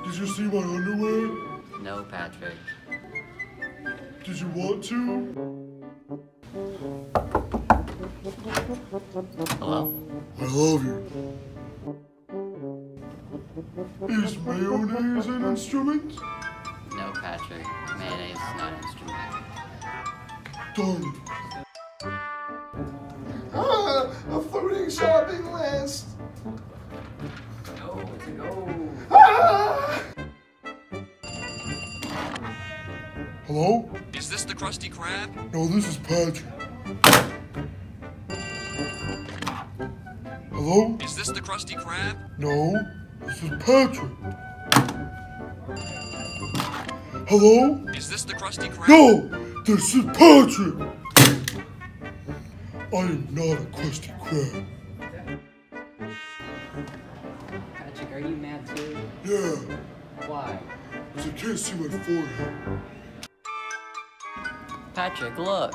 Did you see my underwear? No, Patrick. Did you want to? Hello? I love you. Is mayonnaise an instrument? No, Patrick. Mayonnaise is not an instrument. Darn it. A floating shopping list. Go, to go. Hello? Is this the Krusty Krab? No, this is Patrick. Hello? Is this the Krusty Krab? No, this is Patrick. Hello? Is this the Krusty Krab? No, this is Patrick. I am not a Krusty Krab. Patrick, are you mad too? Yeah, Why? because I can't see my forehead. Patrick, look.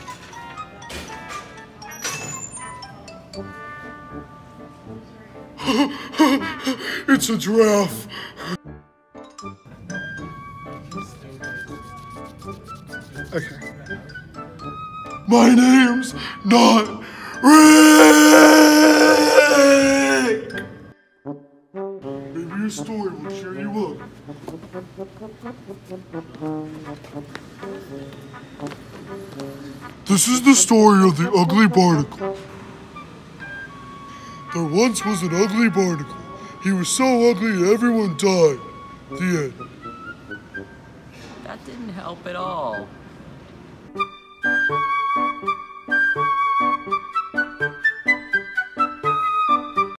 It's a giraffe. Okay. My name's not Rick! Maybe your story will cheer you up. This is the story of the ugly barnacle. There once was an ugly barnacle. He was so ugly everyone died. The end. That didn't help at all.